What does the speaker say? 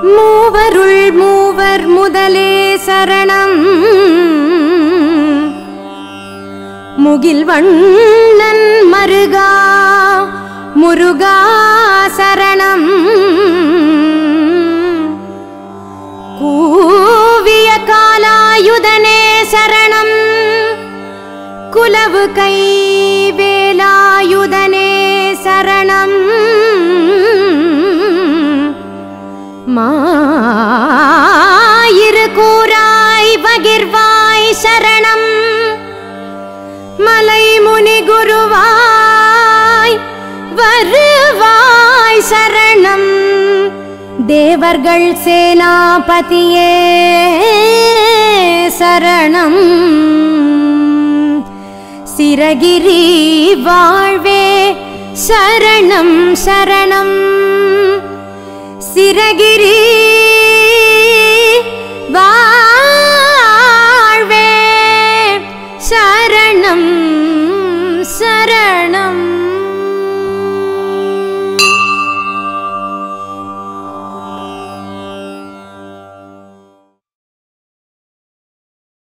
மூவருள் மூவர் முதலே சரணம் முகில் வண்ணன் மருகா முருகா சரணம் கூவிய காலாயுதனே சரணம் குலவு கை வேலாயுதனே சரணம் மாயிரு கூராய் பகிர்வாய் சரணம் மலை முனி குருவாய் வருவாய் சரணம் தேவர்கள் சேனாபதியே சரணம் சிரகிரி வாழ்வே சரணம் சரணம் சிரகிரி வாழ்வே சரணம் சரணம்